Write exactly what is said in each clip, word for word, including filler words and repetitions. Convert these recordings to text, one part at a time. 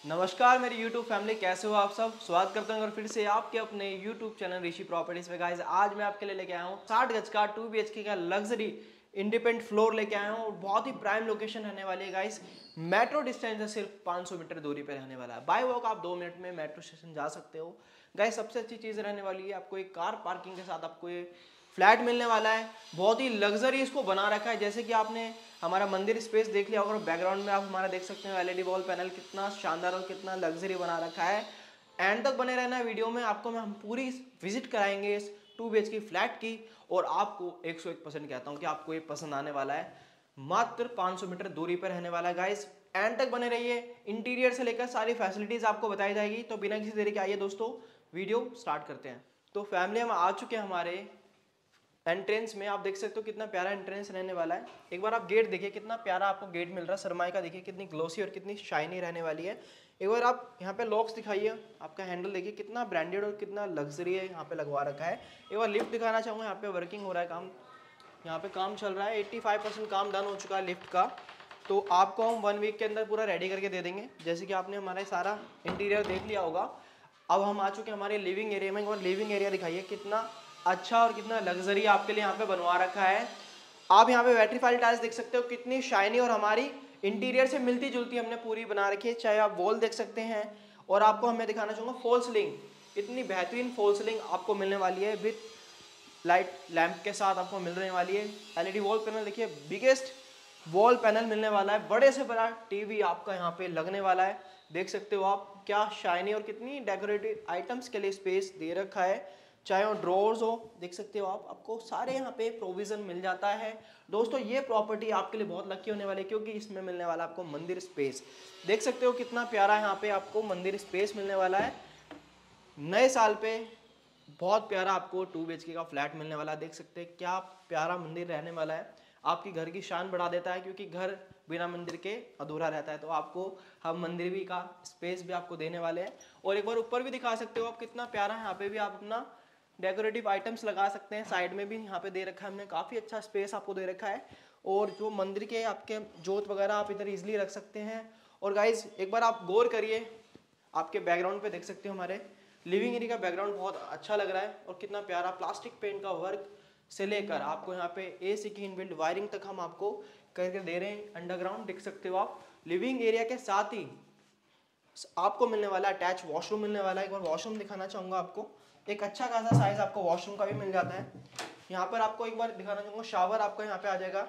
नमस्कार मेरी YouTube family, कैसे हो आप सब। स्वागत करता हूँ और फिर से आपके अपने YouTube चैनल ऋषि प्रॉपर्टीज पे। गाइस आज मैं आपके लिए लेके आया हूँ साठ गज का टू बी एच के का लग्जरी इंडिपेंडेंट फ्लोर लेके आया हूँ। बहुत ही प्राइम लोकेशन रहने वाली है गाइस। मेट्रो डिस्टेंस है, सिर्फ पाँच सौ मीटर दूरी पे रहने वाला है। बाय वॉक आप दो मिनट में मेट्रो स्टेशन जा सकते हो। गाइस सबसे अच्छी चीज़ रहने वाली है, आपको एक कार पार्किंग के साथ आपको ये फ्लैट मिलने वाला है। बहुत ही लग्जरी इसको बना रखा है। जैसे कि आपने हमारा मंदिर स्पेस देख लिया होगा, बैकग्राउंड में आप हमारा देख सकते हो एलईडी वॉल पैनल कितना शानदार और कितना लग्जरी बना रखा है। एंड तक बने रहना है वीडियो में, आपको मैं हम पूरी विजिट कराएंगे इस टू बी एच की फ्लैट की। और आपको एक सौ एक परसेंट कहता हूँ कि आपको ये पसंद आने वाला है। मात्र पाँच सौ मीटर दूरी पर रहने वाला है गाइस। एंड तक बने रहिए, इंटीरियर से लेकर सारी फैसिलिटीज आपको बताई जाएगी। तो बिना किसी देरी के आइए दोस्तों, वीडियो स्टार्ट करते हैं। तो फैमिली हम आ चुके हैं हमारे एंट्रेंस में। आप देख सकते हो कितना प्यारा एंट्रेंस रहने वाला है। एक बार आप गेट देखिए, कितना प्यारा आपको गेट मिल रहा है। सरमाई का देखिए कितनी ग्लोसी और कितनी शाइनी रहने वाली है। एक बार आप यहाँ पे लॉक्स दिखाइए, आपका हैंडल देखिए कितना ब्रांडेड और कितना लग्जरी है यहाँ पे लगवा रखा है। एक बार लिफ्ट दिखाना चाहूँगा, यहाँ पे वर्किंग हो रहा है काम, यहाँ पे काम चल रहा है। पचासी परसेंट काम डन हो चुका है लिफ्ट का। तो आपको हम वन वीक के अंदर पूरा रेडी करके दे देंगे। जैसे कि आपने हमारा सारा इंटीरियर देख लिया होगा। अब हम आ चुके हैं हमारे लिविंग एरिया में। और लिविंग एरिया दिखाइए कितना अच्छा और कितना लग्जरी आपके लिए यहाँ पे बनवा रखा है। आप यहाँ पे वेट्रीफाइड टाइल्स देख सकते हो, कितनी शाइनी और हमारी इंटीरियर से मिलती जुलती हमने पूरी बना रखी है। चाहे आप वॉल देख सकते हैं। और आपको हमें दिखाना चाहूँगा फॉल सीलिंग, इतनी बेहतरीन फॉल सीलिंग आपको मिलने वाली है विथ लाइट लैंप के साथ आपको मिलने वाली है। एलईडी वॉल पैनल देखिए, बिगेस्ट वॉल पैनल मिलने वाला है। बड़े से बड़ा टीवी आपका यहाँ पे लगने वाला है। देख सकते हो आप क्या शाइनी और कितनी डेकोरेटिव आइटम्स के लिए स्पेस दे रखा है। चाहे वो ड्रॉर्स हो, देख सकते हो आप, आपको सारे यहाँ पे प्रोविजन मिल जाता है। दोस्तों ये प्रॉपर्टी आपके लिए बहुत लकी होने वाली है, क्योंकि इसमें मिलने वाला आपको मंदिर स्पेस। देख सकते हो कितना प्यारा यहाँ पे आपको मंदिर स्पेस मिलने वाला है। नए साल पे बहुत प्यारा आपको टू बी एच के का फ्लैट मिलने वाला है। देख सकते हैं क्या प्यारा मंदिर रहने वाला है। आपकी घर की शान बढ़ा देता है, क्योंकि घर बिना मंदिर के अधूरा रहता है। तो आपको हम मंदिर भी का स्पेस भी आपको देने वाले हैं। और एक बार ऊपर भी दिखा सकते हो आप, कितना प्यारा है। यहाँ पे भी आप अपना डेकोरेटिव आइटम्स लगा सकते हैं। साइड में भी यहाँ पे दे रखा है हमने, काफ़ी अच्छा स्पेस आपको दे रखा है। और जो मंदिर के आपके जोत वगैरह आप इधर इजिली रख सकते हैं। और गाइज एक बार आप गौर करिए, आपके बैकग्राउंड पे देख सकते हो हमारे लिविंग एरिया का बैकग्राउंड बहुत अच्छा लग रहा है। और कितना प्यारा प्लास्टिक पेंट का वर्क से लेकर आपको यहाँ पे एसी की इनबिल्ट वायरिंग तक हम आपको करके दे रहे हैं। अंडरग्राउंड देख सकते हो आप। लिविंग एरिया के साथ ही आपको मिलने वाला अटैच वॉशरूम मिलने वाला है। एक बार वॉशरूम दिखाना चाहूँगा आपको। एक अच्छा खासा साइज आपको वॉशरूम का भी मिल जाता है। यहाँ पर आपको एक बार दिखाना चाहूँगा, शावर आपका यहाँ पे आ जाएगा।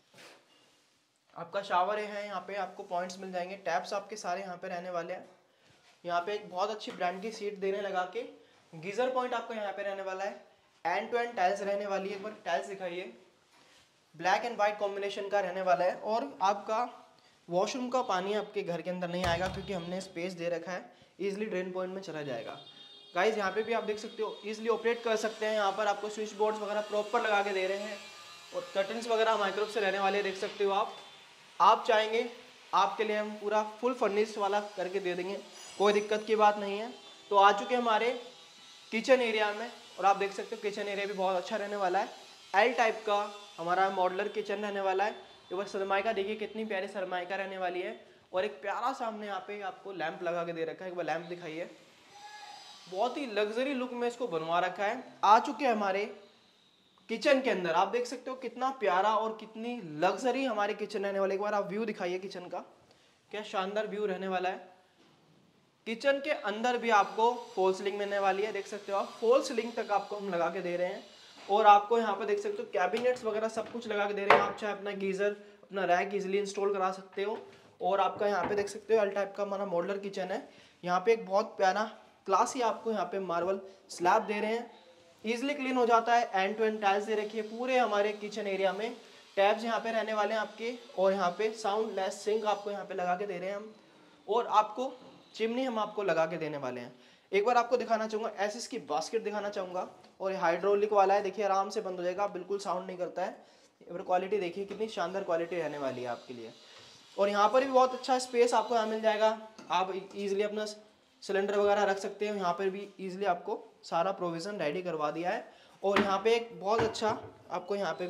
आपका शावर है, यहाँ पे आपको पॉइंट्स मिल जाएंगे। टैप्स आपके सारे यहाँ पे रहने वाले हैं। यहाँ पे एक बहुत अच्छी ब्रांड की सीट देने लगा के गीजर पॉइंट आपको यहाँ पे रहने वाला है। एंड टू एंड टाइल्स रहने वाली है। एक बार टाइल्स दिखाइए, ब्लैक एंड वाइट कॉम्बिनेशन का रहने वाला है। और आपका वॉशरूम का पानी आपके घर के अंदर नहीं आएगा, क्योंकि हमने स्पेस दे रखा है, इजीली ड्रेन पॉइंट में चला जाएगा। गाइज यहाँ पे भी आप देख सकते हो, इजीली ऑपरेट कर सकते हैं। यहाँ पर आपको स्विच बोर्ड्स वगैरह प्रॉपर लगा के दे रहे हैं। और कर्टन्स वगैरह माइक्रोवेव से रहने वाले देख सकते हो आप। आप चाहेंगे आपके लिए हम पूरा फुल फर्निश वाला करके दे देंगे, कोई दिक्कत की बात नहीं है। तो आ चुके हमारे किचन एरिया में। और आप देख सकते हो किचन एरिया भी बहुत अच्छा रहने वाला है। एल टाइप का हमारा मॉडलर किचन रहने वाला है। एक बार सरमाइका देखिए, कितनी प्यारी सरमाइका रहने वाली है। और एक प्यारा सा हमने यहाँ पे आपको लैंप लगा के दे रखा है। एक बार लैंप दिखाइए, बहुत ही लग्जरी लुक में इसको बनवा रखा है। आ चुके हैं हमारे किचन के अंदर। आप देख सकते हो कितना प्यारा और कितनी लग्जरी हमारे किचन रहने वाले। एक बार आप व्यू दिखाइए किचन का, क्या शानदार व्यू रहने वाला है। किचन के अंदर भी आपको फॉल सीलिंग मिलने वाली है। देख सकते हो आप, फॉल सीलिंग तक आपको हम लगा के दे रहे हैं। और आपको यहाँ पे देख सकते हो कैबिनेट्स वगैरह सब कुछ लगा के दे रहे हैं। आप चाहे अपना गीजर, अपना रैक इजिली इंस्टॉल करा सकते हो। और आपका यहाँ पे देख सकते हो एल टाइप का हमारा मॉडलर किचन है। यहाँ पे एक बहुत प्यारा क्लासी आपको यहाँ पे मार्बल स्लैब दे रहे हैं, ईजिली क्लीन हो जाता है। एंड टू एंड टाइल्स दे रखी है पूरे हमारे किचन एरिया में। टैब्स यहाँ पे रहने वाले हैं आपके। और यहाँ पे साउंड लेस सिंक आपको यहाँ पे लगा के दे रहे हैं हम। और आपको चिमनी हम आपको लगा के देने वाले हैं। एक बार आपको दिखाना चाहूँगा, ऐसे इसकी बास्केट दिखाना चाहूँगा। और हाइड्रोलिक वाला है, देखिए आराम से बंद हो जाएगा, बिल्कुल साउंड नहीं करता है। एक बार क्वालिटी देखिए, कितनी शानदार क्वालिटी रहने वाली है आपके लिए। और यहाँ पर भी बहुत अच्छा स्पेस आपको यहाँ मिल जाएगा। आप इजीली अपना सिलेंडर वगैरह रख सकते हो। यहाँ पर भी इजीली आपको सारा प्रोविज़न रेडी करवा दिया है। और यहाँ पे एक बहुत अच्छा आपको यहाँ पे भी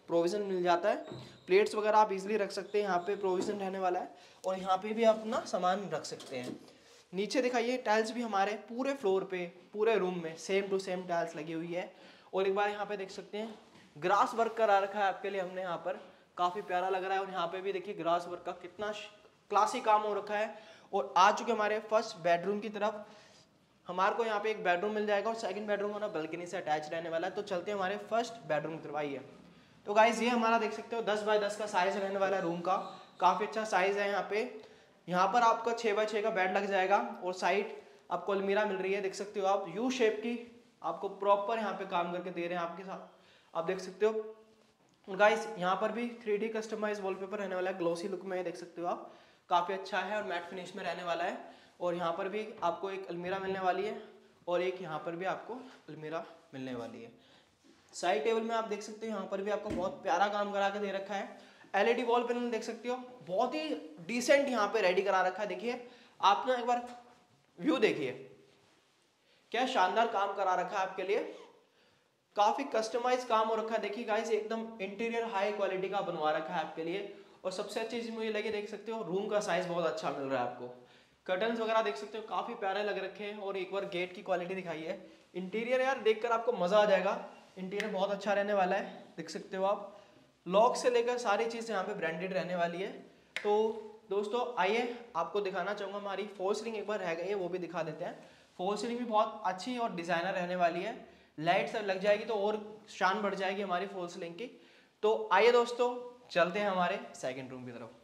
प्रोविज़न मिल जाता है। प्लेट्स वगैरह आप इजीली रख सकते हैं, यहाँ पे प्रोविज़न रहने वाला है और यहाँ पे भी आप अपना सामान रख सकते हैं। नीचे दिखाइए टाइल्स भी हमारे पूरे फ्लोर पे पूरे रूम में सेम टू सेम टाइल्स लगी हुई है। और एक बार यहाँ पे देख सकते हैं ग्रास वर्क करा रखा है आपके लिए हमने यहाँ पर, काफ़ी प्यारा लग रहा है। और यहाँ पे भी देखिए ग्रास वर्क का कितना क्लासी काम हो रखा है। और आ चुके हमारे फर्स्ट बेडरूम की तरफ। हमारे को यहाँ पे एक बेडरूम मिल जाएगा और सेकंड बेडरूम हमारा बालकनी से अटैच रहने वाला है। तो चलते हैं हमारे फर्स्ट बेडरूम की तरफ। आइए तो गाइज ये हमारा देख सकते हो दस बाय दस का साइज रहने वाला है रूम का, काफ़ी अच्छा साइज है। यहाँ पे यहाँ पर आपका छः बाय छः का बेड लग जाएगा और साइड आपको अलमीरा मिल रही है, देख सकते हो आप यू शेप की, आपको प्रॉपर यहाँ पे काम करके दे रहे हैं आपके साथ, आप देख सकते हो। गाइस यहाँ पर भी थ्री डी कस्टमाइज वॉलपेपर रहने वाला है, ग्लोसी लुक में देख सकते हो आप, काफ़ी अच्छा है और मैट फिनिश में रहने वाला है। और यहाँ पर भी आपको एक अलमीरा मिलने वाली है और एक यहाँ पर भी आपको अलमीरा मिलने वाली है। साइड टेबल में आप देख सकते हो यहाँ पर भी आपको बहुत प्यारा काम करा के दे रखा है। एलईडी वॉल पैनल देख सकते हो, बहुत ही डिसेंट यहाँ पे रेडी करा रखा है। देखिए आप ना एक बार व्यू देखिए, क्या शानदार काम करा रखा है आपके लिए, काफी कस्टमाइज काम हो रखा है। देखिए गाइस एकदम इंटीरियर हाई क्वालिटी का बनवा रखा है आपके लिए। और सबसे अच्छी चीज मुझे लगी, देख सकते हो रूम का साइज बहुत अच्छा मिल रहा है आपको। कर्टन्स वगैरह देख सकते हो काफी प्यारे लग रखे हैं। और एक बार गेट की क्वालिटी दिखाई है, इंटीरियर यार देखकर आपको मजा आ जाएगा, इंटीरियर बहुत अच्छा रहने वाला है, देख सकते हो आप। लॉक से लेकर सारी चीज़ यहाँ पे ब्रांडेड रहने वाली है। तो दोस्तों आइए आपको दिखाना चाहूँगा हमारी फॉल सीलिंग एक बार रह गई है, वो भी दिखा देते हैं। फॉल सीलिंग भी बहुत अच्छी और डिज़ाइनर रहने वाली है, लाइट सब लग जाएगी तो और शान बढ़ जाएगी हमारी फॉल सीलिंग की। तो आइए दोस्तों चलते हैं हमारे सेकेंड रूम की तरफ।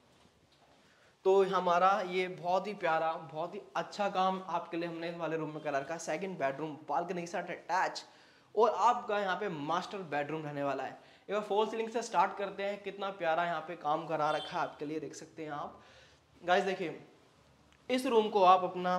तो हमारा ये बहुत ही प्यारा बहुत ही अच्छा काम आपके लिए हमने वाले रूम में करा रखा है। सेकंड बेडरूम बालकनी के साथ अटैच और आपका यहाँ पे मास्टर बेडरूम रहने वाला है। एक बार फॉल सीलिंग से स्टार्ट करते हैं, कितना प्यारा यहाँ पे काम करा रखा है आपके लिए, देख सकते हैं आप। गाइस देखिए इस रूम को आप अपना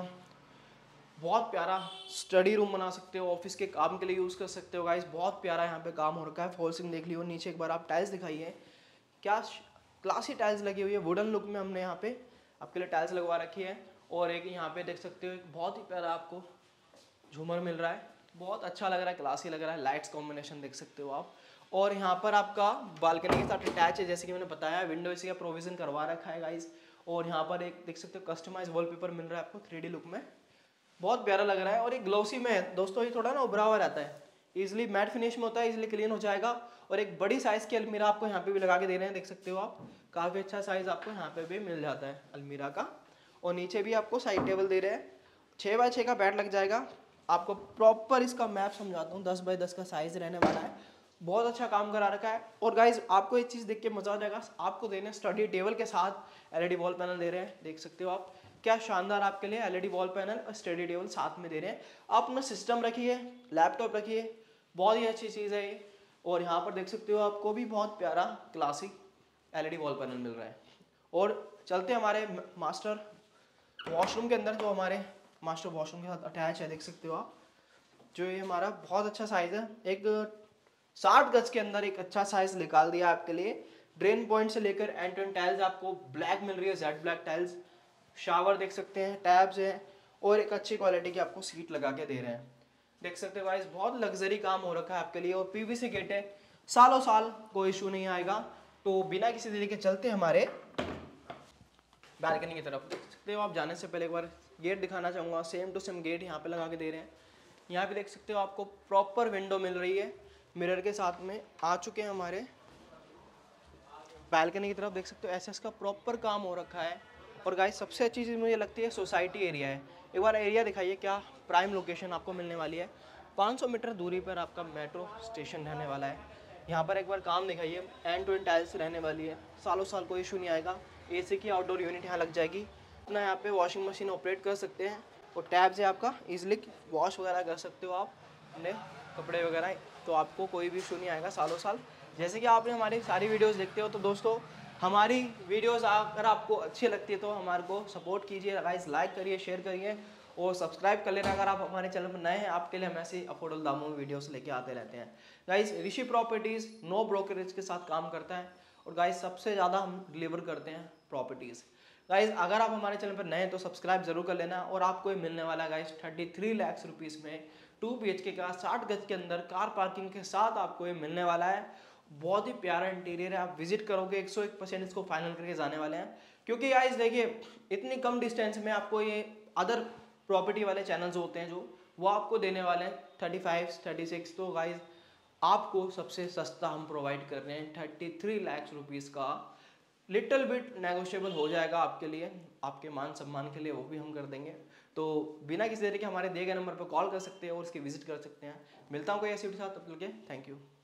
बहुत प्यारा स्टडी रूम बना सकते हो, ऑफिस के काम के लिए यूज़ कर सकते हो। गाइस बहुत प्यारा यहाँ पे काम हो रखा है। फॉल सीलिंग देख लियो, नीचे एक बार आप टाइल्स दिखाइए, क्या क्लासी टाइल्स लगी हुई है, वुडन लुक में हमने यहाँ पे आपके लिए टाइल्स लगवा रखी है। और एक यहाँ पे देख सकते हो एक बहुत ही प्यारा आपको झूमर मिल रहा है, बहुत अच्छा लग रहा है, क्लासी लग रहा है, लाइट्स कॉम्बिनेशन देख सकते हो आप। और यहाँ पर आपका बालकनी के साथ अटैच है, जैसे कि मैंने बताया विंडो एसी का प्रोविजन करवा रखा है गाइस। और यहाँ पर एक देख सकते हो कस्टमाइज वॉलपेपर मिल रहा है आपको थ्री डी लुक में, बहुत प्यारा लग रहा है। और एक ग्लोसी में है दोस्तों, ये थोड़ा ना उभरा हुआ रहता है, इजिली मैट फिनिश में होता है, इजिली क्लीन हो जाएगा। और एक बड़ी साइज की अलमीरा आपको यहाँ पे भी लगा के दे रहे हैं, देख सकते हो आप, काफ़ी अच्छा साइज आपको यहाँ पे भी मिल जाता है अलमीरा का। और नीचे भी आपको साइड टेबल दे रहे हैं, छः बाय छः का बेड लग जाएगा। आपको प्रॉपर इसका मैप समझाता हूँ, दस बाय दस का साइज रहने वाला है, बहुत अच्छा काम करा रखा है। और गाइज आपको एक चीज़ देख के मजा आ जाएगा, आपको देने स्टडी टेबल के साथ एलईडी वॉल पैनल दे रहे हैं, देख सकते हो आप, क्या शानदार आपके लिए एलईडी वॉल पैनल और स्टडी टेबल साथ में दे रहे हैं। आप अपना सिस्टम रखिए, लैपटॉप रखिए, बहुत ही अच्छी चीज़ है ये। और यहाँ पर देख सकते हो आपको भी बहुत प्यारा क्लासिक एलईडी वॉल पैनल मिल रहा है। और चलते हैं हमारे मास्टर वॉशरूम के अंदर, जो हमारे मास्टर वॉशरूम के साथ अटैच है, देख सकते हो आप, जो ये हमारा बहुत अच्छा साइज है, एक साठ गज के अंदर एक अच्छा साइज निकाल दिया आपके लिए। ड्रेन पॉइंट से लेकर एंड टू एंड टाइल्स आपको ब्लैक मिल रही है, जेड ब्लैक टाइल्स, शावर देख सकते हैं, टैब्स हैं और एक अच्छी क्वालिटी की आपको सीट लगा के दे रहे हैं, देख सकते हो गाइस, बहुत लग्जरी काम हो रखा है आपके लिए। और पीवीसी गेट है, सालों साल कोई इशू नहीं आएगा। तो बिना किसी देरी के चलते हैं हमारे बालकनी की तरफ। देख सकते हो आप, जाने से पहले एक बार गेट दिखाना चाहूँगा, सेम टू सेम गेट यहाँ पे लगा के दे रहे हैं। यहाँ पे देख सकते हो आपको प्रॉपर विंडो मिल रही है, मिरर के साथ में आ चुके हैं हमारे बालकनी की तरफ, देख सकते हो एसएस का प्रॉपर काम हो रखा है। और गाइस सबसे अच्छी चीज़ मुझे लगती है सोसाइटी एरिया है, एक बार एरिया दिखाइए, क्या प्राइम लोकेशन आपको मिलने वाली है। पाँच सौ मीटर दूरी पर आपका मेट्रो स्टेशन रहने वाला है। यहाँ पर एक बार काम दिखाइए, एंड टू एंड टाइल्स रहने वाली है, सालों साल कोई इशू नहीं आएगा। एसी की आउटडोर यूनिट यहाँ लग जाएगी, अपना यहाँ पे वॉशिंग मशीन ऑपरेट कर सकते हैं। और टैब से आपका ईजिली वॉश वगैरह कर सकते हो आप अपने कपड़े वगैरह, तो आपको कोई भी इशू नहीं आएगा सालों साल। जैसे कि आपने हमारी सारी वीडियोस देखते हो, तो दोस्तों हमारी वीडियोस अगर आपको अच्छी लगती है तो हमारे को सपोर्ट कीजिए गाइस, लाइक करिए, शेयर करिए और सब्सक्राइब कर लेना अगर आप हमारे चैनल पर नए हैं। आपके लिए हम ऐसे अफोर्डेबल दामों में वीडियोस लेके आते रहते हैं guys. Rishi properties no brokerage के साथ काम करता है और गाइस सबसे ज़्यादा हम डिलीवर करते हैं प्रॉपर्टीज़। गाइस अगर आप हमारे चैनल पर नए हैं तो सब्सक्राइब जरूर कर लेना। और आपको ये मिलने वाला है guys thirty three lakh rupees में टू बी एच के का साठ गज के अंदर कार पार्किंग के साथ आपको ये मिलने वाला है। बहुत ही प्यारा इंटीरियर है, आप विजिट करोगे एक सौ एक परसेंट इसको फाइनल करके जाने वाले हैं। क्योंकि गाइस देखिए इतनी कम डिस्टेंस में आपको ये अदर प्रॉपर्टी वाले चैनल्स होते हैं जो वो आपको देने वाले हैं थर्टी फाइव थर्टी सिक्स, तो गाइस आपको सबसे सस्ता हम प्रोवाइड कर रहे हैं थर्टी थ्री लैक्स रुपीज़ का। लिटिल बिट नेगोशिएबल हो जाएगा आपके लिए, आपके मान सम्मान के लिए, वो भी हम कर देंगे। तो बिना किसी देरी के हमारे दिए गए नंबर पर कॉल कर सकते हैं और उसकी विजिट कर सकते हैं। मिलता हूँ कोई ऐसी वीडियो के साथ, तब तक के थैंक यू।